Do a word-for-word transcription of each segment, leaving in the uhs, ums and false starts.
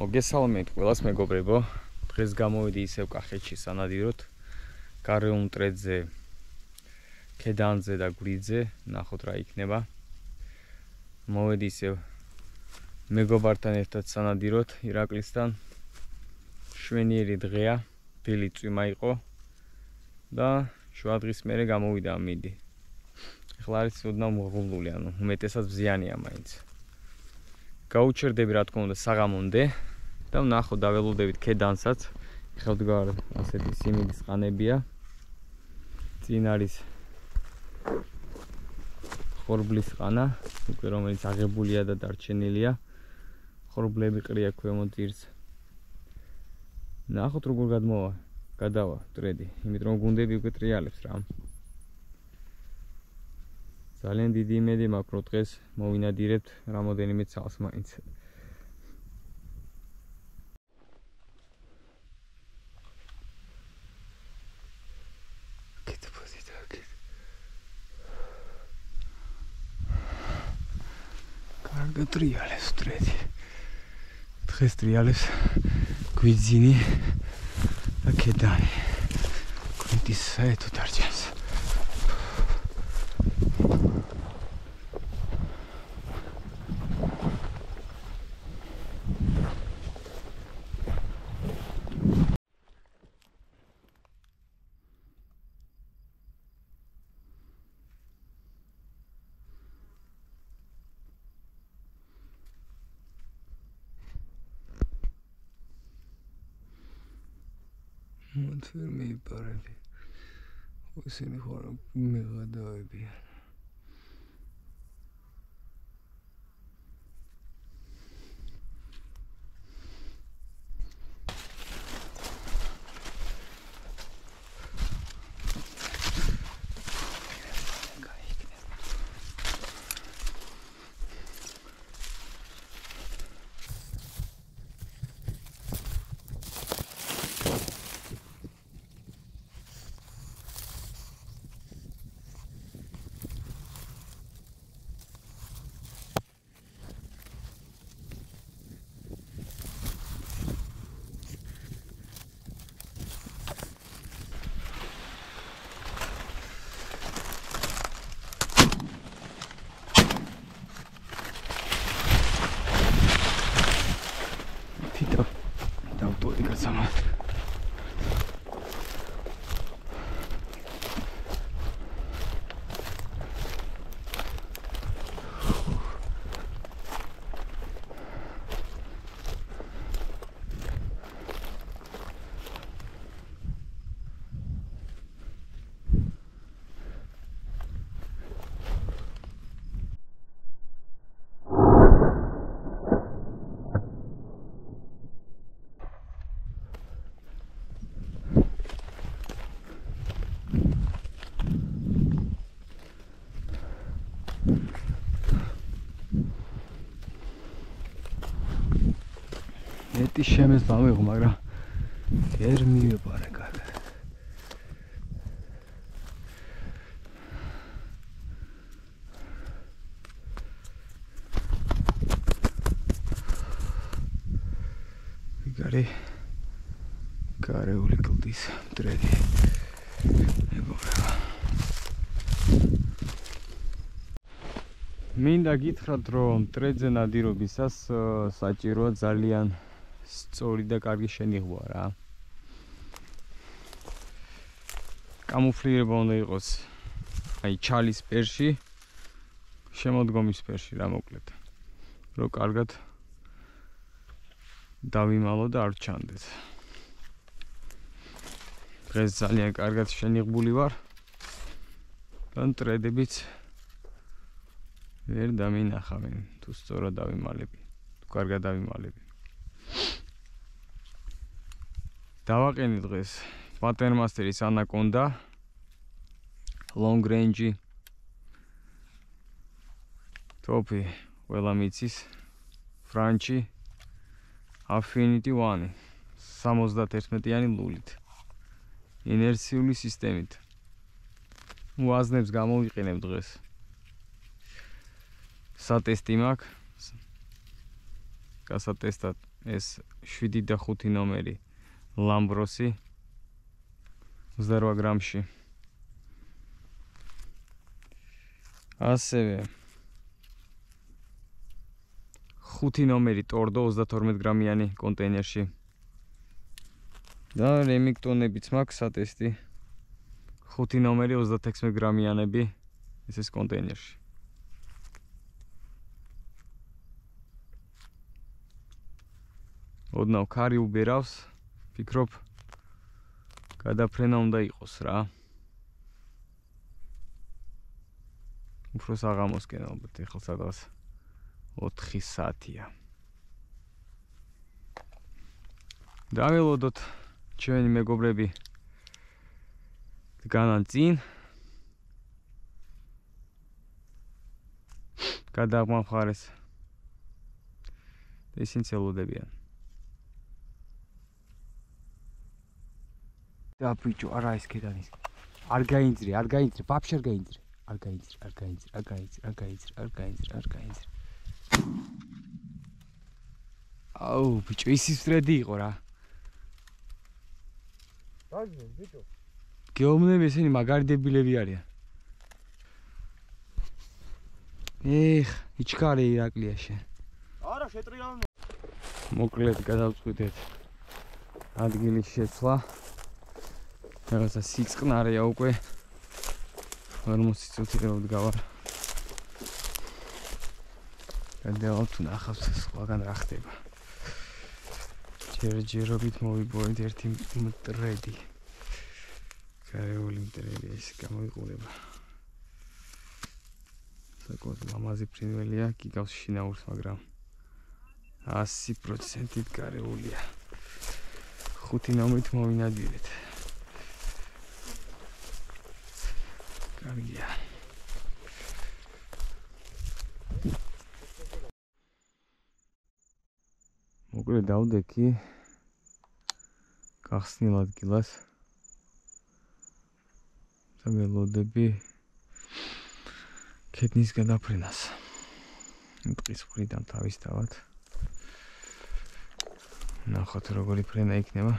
მოგესალმებით ყველას მეგობრებო. დღეს გამოვიდი ისევ კახეთში სანადიროთ. კარეულ მტრედზე, ქედანზე და გვირიძე, ნახოთ რა იქნება. მოვედი ისევ მეგობართან ერთად სანადიროთ ირაკლისთან. შვენიერი დღეა, დილი წვიმა იყო და შუა დღის მერე გამოვიდა მიდი. ეხლა არის ოდნავ მოღრუბლული, ანუ უმეტესად მზიანია მაინც. გაუჩერდები რა თქმა უნდა საღამომდე და ვნახოთ დაველოდებით ქედანსაც. ხედავთ ასეთი სიმინდის ყანებია. წინ არის ხორბლის ყანა, უკვე რომელიც აღებულია და დარჩენილია. ხორბლები ყრია ქვემოთ ძირს. ვნახოთ როგორ გადმოვა, გადავა მტრედი, იმიტომ რომ გუნდები უკვე ტრიალებს რა. ძალიან დიდი იმედი მაქვს, რომ დღეს მოვინადირებთ რამოდენიმე წელს მაინც. კარგად ტრიალებს მტრედი. დღეს ტრიალებს გვიძინი და ქედანი. გვინდის საერთო დარჩენს. What for me, Barbie? What's in the horror? Mega Derby. Sama. Eti შემეს დავიღო, მაგრამ ვერ მივეპარე კარგად. ვიგარი გარეული კლდის მტრედი. მეგობრებო. მინდა გითხრათ, რომ მტრედზე ნადირობისას საჭიროა ძალიან სწორი და კარგი შენიღვა რა. კამუფლირება უნდა იყოს აი ჩალის ფერში, შემოდგომის ფერში რა მოკლედ. რომ კარგად დავიმალო და არ ჩანდეს. დღეს ძალიან კარგად შენიღბული ვარ. და მტრედებიც ვერ დამინახავენ, თუ სწორად დავიმალები, თუ კარგად დავიმალები. დავაყენე დღეს პატერმასტერის ანაკონდა, long range, ტოპი, ყველა მიცის, ფრანჩი, Affinity one, სამოცდაათერთმეტიანი ლულით, ინერციული სისტემით. ვაზნებს გამოვიყენებ დღეს. სატესტი მაქვს. გასატესტად ეს შვიდი და ხუთი ნომერი ლამბროსი ოცდაოთხ გრამში. ასევე ხუთი ნომერი ტორდო ოცდათორმეტ გრამიანი კონტეინერში. და რემინგტონებიც მაქვს სატესტი. ხუთი ნომერი ოცდათექვსმეტ გრამიანები ესეს კონტეინერში. ოდნავ ქარი უბერავს, ფიქრობ გადაფრენა უნდა იყოს რა. უფრო საღამოსკენ ალბათ ეხლა სადღაც ოთხი საათია. დაველოდოთ ჩვენი მეგობრები დგანან წინ. გადაგვამხარეს. ისინი ელოდებიან. და ბიჭო, არა ეს კედანის. არ გაინძრე, არ გაინძრე, ვაფშე არ გაინძრე. არ გაინძრე, არ გაინძრე, არ გაინძრე, არ გაინძრე, არ გაინძრე, არ გაინძრე. აუ, ბიჭო, ისიც ფრედი იყო რა. დაგზენ, ბიჭო. გეომნები ესენი მაგარი დებილები არიან. ეხ, იჩქარე ირაკლია შენ. არა, შეტრიალნე. მოკლედ გადავწყვიტეთ ადგილის შეცვლა. რაღაცა სიწყნარეა უკვე. ორმოცი წუთი რო ვდგავარ. გადავალ თუ ნახავთ სხვაგან რა ხდება. ჯერჯერობით მოვიბოეთ ერთი მტრედი. გარეული მტრედი ეს გამოიყურება. საკუთარ ლამაზი ფრინველია, გიგავს შინაურს, მაგრამ ასი პროცენტით გარეულია. ხუთი ნომრით მოვინადირეთ. კარგია. მოკლედ დავდექი გახსნილ ადგილას. და ველოდები ქედნის გადაფრენას. ტყის მხრიდან თავისთავად. ნახოთ როგორი ფრენა იქნება.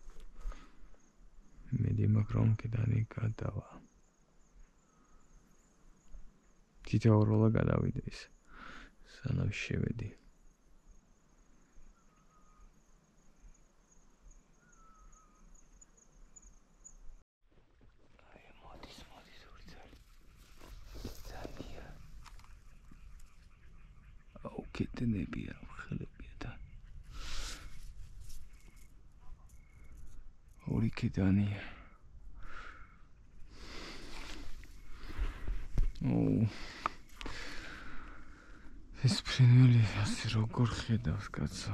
მედი მაქვს რომ კედანი გადავა. თითოეულ როლა გადავიდე ის. სანამ შევედი. კედნებია, ხელებია და ორი კედანია. ოუ. ეს ფრინველი ასე როგორ ხედავს კაცო.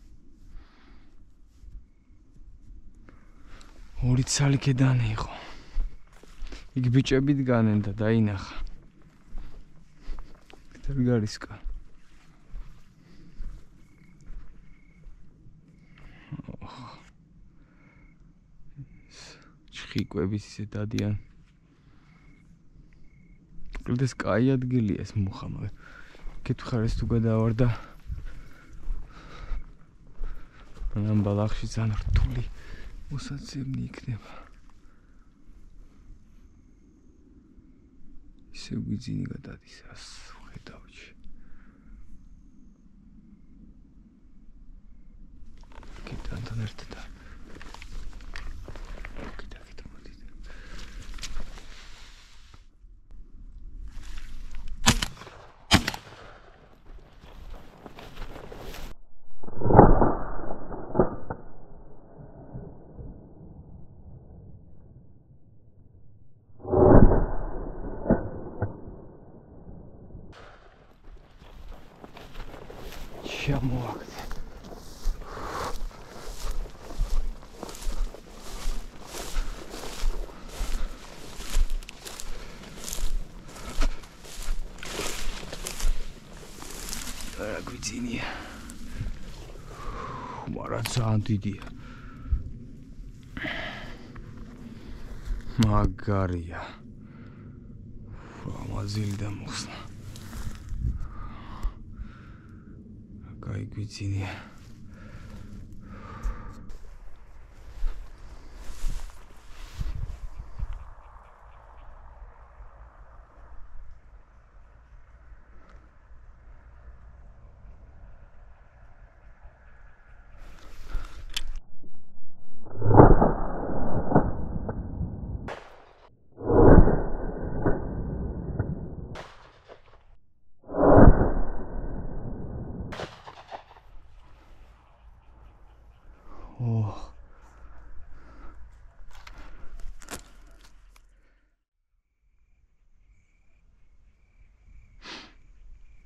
ორი ცალი კედანი იყო. იქ ბიჭები დგანენ და დაინახა. კეთილ გარისკა. ჭიყვების ისე დადიან. კლდეს კაი ადგილია ეს მუხა, მაგრამ კითხარეს თუ გადავარ და ამ ბალახში ძალიან რთული მოსაცემი იქნება. ისე გვიძინი გადადის ას ხედავში. კეთანთან ერთად შემოაგდე. რა გვიძინია. მაგრამ ძალიან დიდია. მაგარია. ამაზილი და მოხსნა. კაი გვიძინია.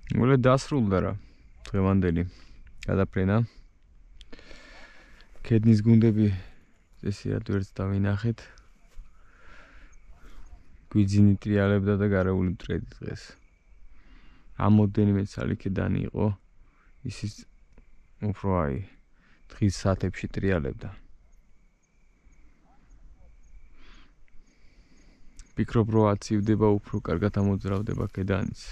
მოლე დასრულდა რა დღევანდელი გადაფრენა. ქედნის გუნდები წესიათ ვერც დავინახეთ. გვიძინი ტრიალებდა და გარეული მტრედი დღეს. ამოდენიმე ცალიქედანი იყო. ისიც უფრო აი დღის საათებში ტრიალებდა. ფიქრობ რომ აცივდება უფრო კარგად ამოძრავდება ქედანიც.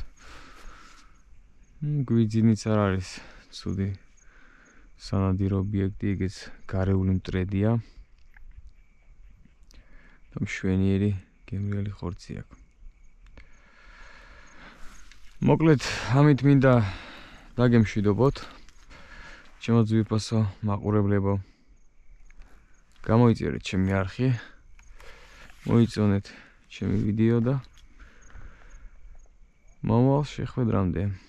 გვიძინიც არ არის ცუდი სანადირო ობიექტი, ეგეც გარეული მტრედია. და მშვენიერი გემრიელი ხორცი აქვს. მოკლედ, ამით მინდა დაგემშვიდობოთ. ჩემო ძვირფასო მაყურებლებო. გამოიწერეთ ჩემი არხი. მოიწონეთ ჩემი ვიდეო და მომავალ შეხვედრამდე.